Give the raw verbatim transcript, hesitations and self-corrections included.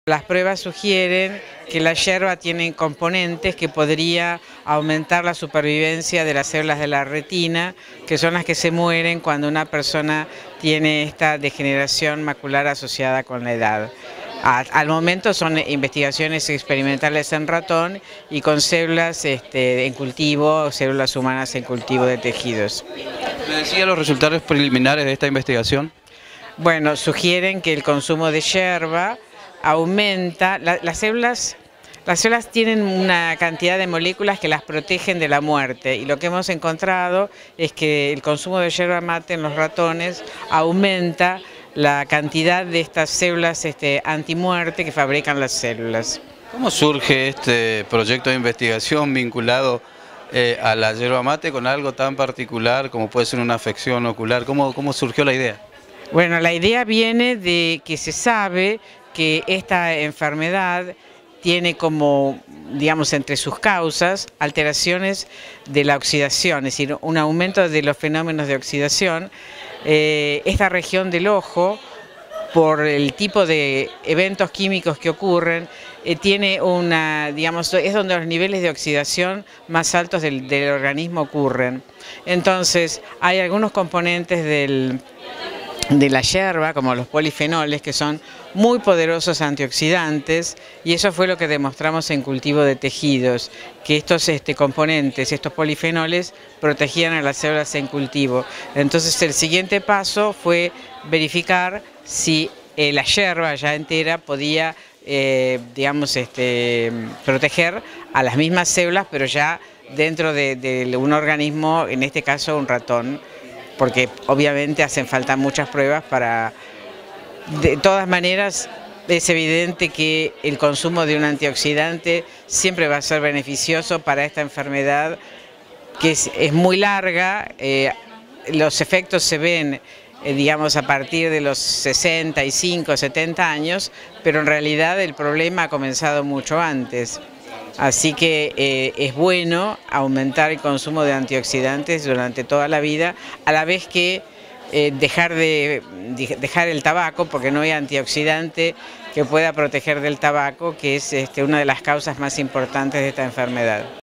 Las pruebas sugieren que la yerba tiene componentes que podría aumentar la supervivencia de las células de la retina, que son las que se mueren cuando una persona tiene esta degeneración macular asociada con la edad. Al momento son investigaciones experimentales en ratón y con células este, en cultivo, células humanas en cultivo de tejidos. ¿Me decía los resultados preliminares de esta investigación? Bueno, sugieren que el consumo de yerba aumenta, la, las células, las células tienen una cantidad de moléculas que las protegen de la muerte y lo que hemos encontrado es que el consumo de yerba mate en los ratones aumenta la cantidad de estas células este, antimuerte que fabrican las células. ¿Cómo surge este proyecto de investigación vinculado eh, a la yerba mate con algo tan particular como puede ser una afección ocular? ¿Cómo, cómo surgió la idea? Bueno, la idea viene de que se sabe que esta enfermedad tiene como, digamos, entre sus causas, alteraciones de la oxidación, es decir, un aumento de los fenómenos de oxidación. Eh, esta región del ojo, por el tipo de eventos químicos que ocurren, eh, tiene una, digamos, es donde los niveles de oxidación más altos del, del organismo ocurren. Entonces, hay algunos componentes del de la yerba, como los polifenoles, que son muy poderosos antioxidantes, y eso fue lo que demostramos en cultivo de tejidos, que estos este, componentes, estos polifenoles, protegían a las células en cultivo. Entonces el siguiente paso fue verificar si eh, la yerba ya entera podía, eh, digamos, este, proteger a las mismas células, pero ya dentro de, de un organismo, en este caso un ratón, porque obviamente hacen falta muchas pruebas para... De todas maneras, es evidente que el consumo de un antioxidante siempre va a ser beneficioso para esta enfermedad, que es, es muy larga, eh, los efectos se ven, eh, digamos, a partir de los sesenta y cinco, setenta años, pero en realidad el problema ha comenzado mucho antes. Así que eh, es bueno aumentar el consumo de antioxidantes durante toda la vida, a la vez que eh, dejar, de, dejar el tabaco, porque no hay antioxidante que pueda proteger del tabaco, que es este, una de las causas más importantes de esta enfermedad.